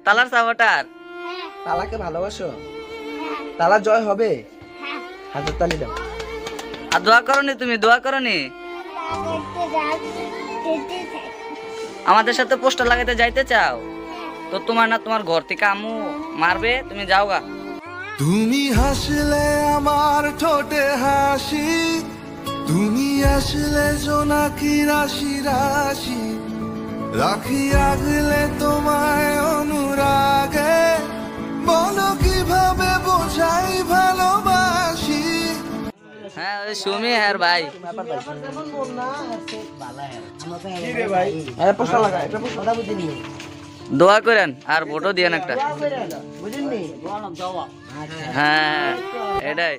তালার সাপোর্টার। তালাকে ভালোবাসো? তালা জয় হবে? হাজার তালি দাও। আর দোয়া করনি? তুমি দোয়া করনি? আমাদের সাথে পোস্টার লাগাইতে যাইতে চাও? তো তোমার না তোমার ঘর থেকে আম্মু মারবে, তুমি যাও গা। তুমি হাসলে আমার ঠোঁটে হাসি, তুমি আসলে জোনাকি রাশি রাশি, রাখি আগলে তোমায় অনুরাগে, বলো কিভাবে বোঝাই ভালোবাসি। হ্যাঁ ওই সুমি হ্যাঁ ভাই। পোস্টার লাগা, এটা কথা বুঝিনি। দোয়া করেন আর ভোটও দিয়েন একটা। বুঝিনি? হ্যাঁ এটাই।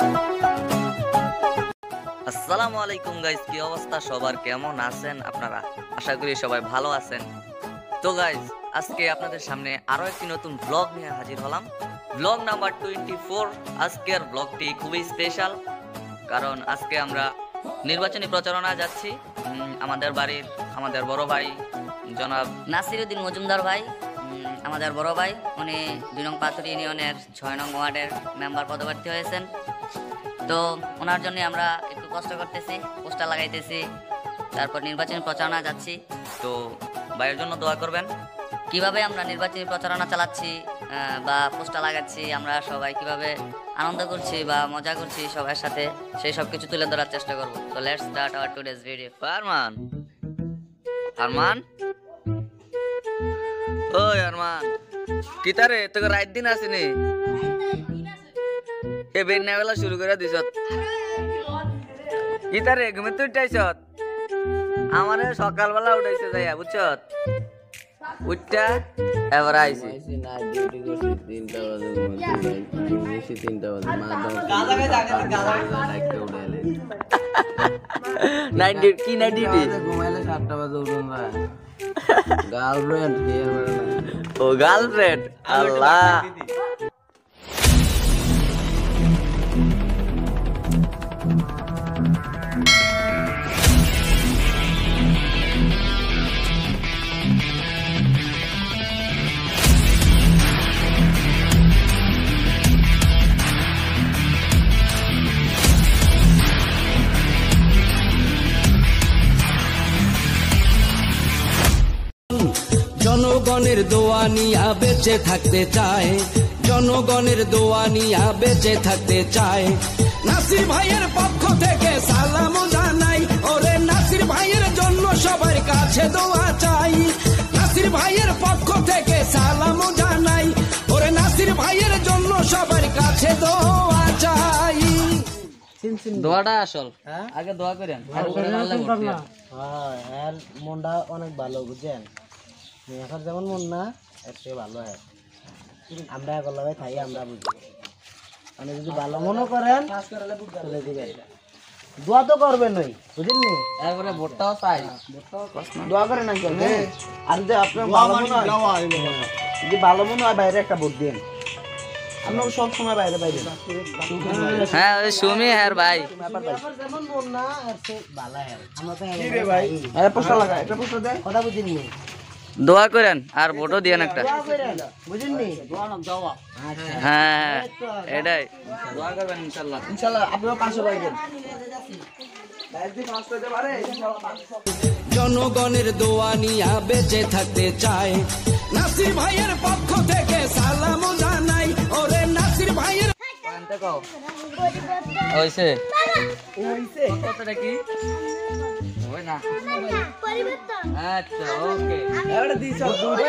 আসসালামু আলাইকুম গাইস, কি অবস্থা সবার, কেমন আছেন আপনারা? আশা করি সবাই ভালো আছেন। তো গাইস আজকে আপনাদের সামনে আরো একটি নতুন ব্লগ নিয়ে হাজির হলাম, ব্লগ নাম্বার 24। আজকের ব্লগটি খুবই স্পেশাল, কারণ আজকে আমরা নির্বাচনী প্রচারণা যাচ্ছি। আমাদের বাড়ির আমাদের বড় ভাই জনাব নাসিরউদ্দিন মজুমদার ভাই, আমাদের বড় ভাই, উনি 2 নং পাথর ইউনিয়নের 6 নং ওয়ার্ডের মেম্বার পদপ্রার্থী হয়েছেন। তো ওনার জন্য আমরা একটু কষ্ট করতেছি, পোস্টার লাগাইতেছি, তারপর নির্বাচনী প্রচারণা যাচ্ছি। তো ভাইয়ের জন্য দোয়া করবেন। কিভাবে আমরা নির্বাচনী প্রচারণা চালাচ্ছি বা পোস্টার লাগাচ্ছি, আমরা সবাই কিভাবে আনন্দ করছি বা মজা করছি সবার সাথে, সেই সব কিছু তুলে ধরার চেষ্টা করব। তো let's start our today's video. Arman, Arman, ওই আরমান, কিতারে তোকে রাত দিন আসেনি? এ বেন্না বেলা শুরু করে দিছ কিতারে? ঘুমে তুই উঠাইছত? আমারে সকালবেলা উঠাইছে যাইয়া, বুঝছত? উঠটা এবার আইছি। নাইট ডিউটি কি? নাইট ডিউটি ঘুমাইলে 7টা বাজে উঠুন ভাই। গার্লফ্রেন্ড ও গার্লফ্রেন্ড, আল্লাহ। জনগণের দোয়া নিয়া বেঁচে থাকতে চায়, জনগণের দোয়া নিয়া বেঁচে থাকতে চায়। নাসির ভাইয়ের পক্ষ থেকে সালাম জানাই, ওরে নাসির ভাইয়ের জন্য সবার কাছে দোয়া চাই। নাসির ভাইয়ের পক্ষ থেকে সালাম জানাই, ওরে নাসির ভাইয়ের জন্য সবার কাছে দোয়া চাই। দোয়াটা আসল, আগে দোয়া করেন। হ্যাঁ, মনটা অনেক ভালো, বুঝছেন? এখন যেমন মন না, এর থেকে ভালো হয়। আমরা একলাভাবে থাকি, আমরা বুঝি। মানে যদি ভালো মনে করেন চলে দিবেন, দোয়া তো করবেন, নই বুঝেননি? এরপরে ভোটটাও চাই, দোয়া করেন না কেন? আর যদি আপনার ভালো মনে হয়, যদি ভালো মনে হয় বাইরে একটা ভোট দিন। আমরা সব সময় বাইরে বাইরে। হ্যাঁ ওই সুমি হ্যাঁ ভাই। যেমন মন না, এর থেকে ভালো হয়। আমরা তো ভাই পোস্টার লাগা, এটা পোস্টার দেয়, কথা বুঝিনি? দোয়া করেন আর ভোটও দিয়েন একটা। বুঝেননি? হ্যাঁ এটাই, দোয়া করবেন ইনশাআল্লাহ। ইনশাআল্লাহ আপনারা পাশে পাইবেন। জনগণের দোয়া নিয়া বেঁচে থাকতে চায়। নাসির ভাইয়ের পক্ষ থেকে সালাম জানাই, ওরে নাসির ভাইয়ের হইছে হইছে কতটা কি ওই না পরিবর্তন। আচ্ছা ওকে, এবারে দিছ দুটো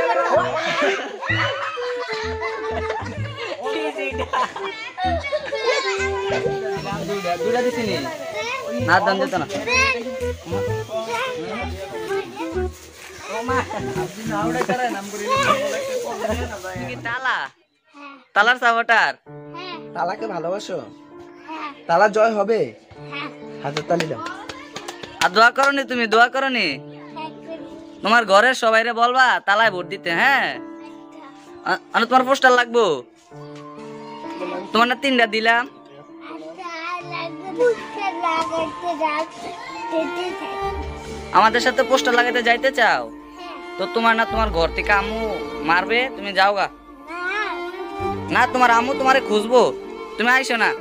দুটা দিছিনি না? দাম দিত না। তালা, তালার সাপোর্টার। তালাকে ভালোবাসো? তালা জয় হবে? হাজার তালি দাও। আর দোয়া করনি? তুমি দোয়া করনি? তোমার ঘরের সবাইরে বলবা তালায় ভোট দিতে। হ্যাঁ তোমার পোস্টার লাগবো, তোমার না 3টা দিলাম। আমাদের সাথে পোস্টার লাগাইতে যাইতে চাও? তো তোমার না তোমার ঘর থেকে আম্মু মারবে, তুমি যাও গা। না তোমার আম্মু তোমারে খুঁজবো, তুমি আইসো না,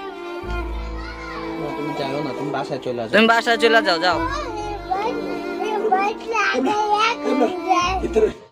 তুমি যাও না, তুমি বাসায় চলে আসো। তুমি বাসায় চলে যাও, যাও। Vai lá, vai lá.